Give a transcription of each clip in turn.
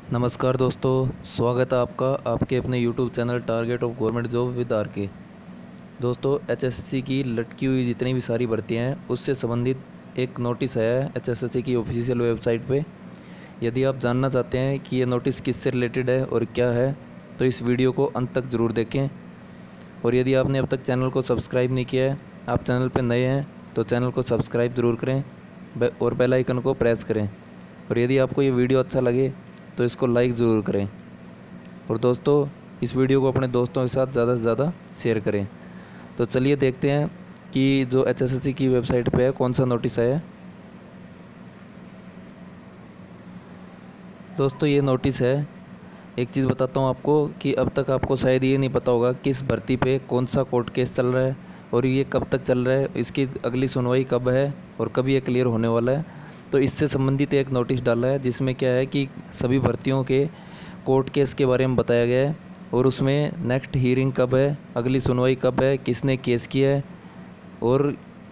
नमस्कार दोस्तों, स्वागत है आपका आपके अपने YouTube channel target of government job with RK. दोस्तों, एचएसएससी की लटकी हुई जितनी भी सारी भर्तियां हैं उससे संबंधित एक नोटिस आया है एचएसएससी की ऑफिशियल वेबसाइट पे। यदि आप जानना चाहते हैं कि ये नोटिस किससे रिलेटेड है और क्या है, तो इस वीडियो को अंत तक ज़रूर देखें। और यदि आपने अब तक चैनल को सब्सक्राइब नहीं किया है, आप चैनल पर नए हैं तो चैनल को सब्सक्राइब ज़रूर करें और बेल आइकन को प्रेस करें। और यदि आपको ये वीडियो अच्छा लगे तो इसको लाइक ज़रूर करें। और दोस्तों, इस वीडियो को अपने दोस्तों के साथ ज़्यादा से ज़्यादा शेयर करें। तो चलिए देखते हैं कि जो एचएसएससी की वेबसाइट पे है कौन सा नोटिस आया है। दोस्तों, ये नोटिस है। एक चीज़ बताता हूँ आपको कि अब तक आपको शायद ये नहीं पता होगा किस भर्ती पे कौन सा कोर्ट केस चल रहा है और ये कब तक चल रहा है, इसकी अगली सुनवाई कब है और कब ये क्लियर होने वाला है। तो इससे संबंधित एक नोटिस डाला है जिसमें क्या है कि सभी भर्तियों के कोर्ट केस के बारे में बताया गया है और उसमें नेक्स्ट हियरिंग कब है, अगली सुनवाई कब है, किसने केस किया है और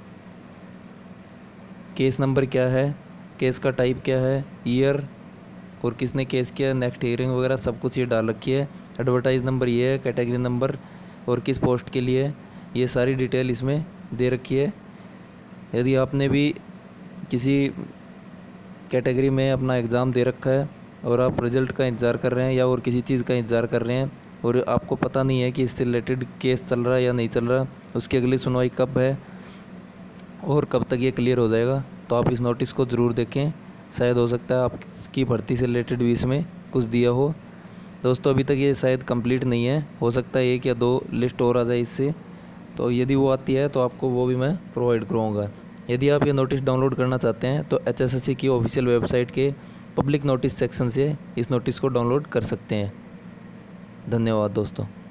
केस नंबर क्या है, केस का टाइप क्या है, ईयर और किसने केस किया है, नेक्स्ट हियरिंग वगैरह सब कुछ ये डाल रखी है। एडवर्टाइज नंबर ये है, कैटेगरी नंबर और किस पोस्ट के लिए, ये सारी डिटेल इसमें दे रखी है। यदि आपने भी किसी कैटेगरी में अपना एग्ज़ाम दे रखा है और आप रिज़ल्ट का इंतज़ार कर रहे हैं या और किसी चीज़ का इंतज़ार कर रहे हैं और आपको पता नहीं है कि इससे रिलेटेड केस चल रहा है या नहीं चल रहा, उसकी अगली सुनवाई कब है और कब तक ये क्लियर हो जाएगा, तो आप इस नोटिस को ज़रूर देखें। शायद हो सकता है आपकी भर्ती से रिलेटेड भी इसमें कुछ दिया हो। दोस्तों, अभी तक ये शायद कंप्लीट नहीं है, हो सकता है 1 या 2 लिस्ट और आ जाए इससे। तो यदि वो आती है तो आपको वो भी मैं प्रोवाइड करूँगा। यदि आप ये नोटिस डाउनलोड करना चाहते हैं तो एचएसएससी की ऑफिशियल वेबसाइट के पब्लिक नोटिस सेक्शन से इस नोटिस को डाउनलोड कर सकते हैं। धन्यवाद दोस्तों।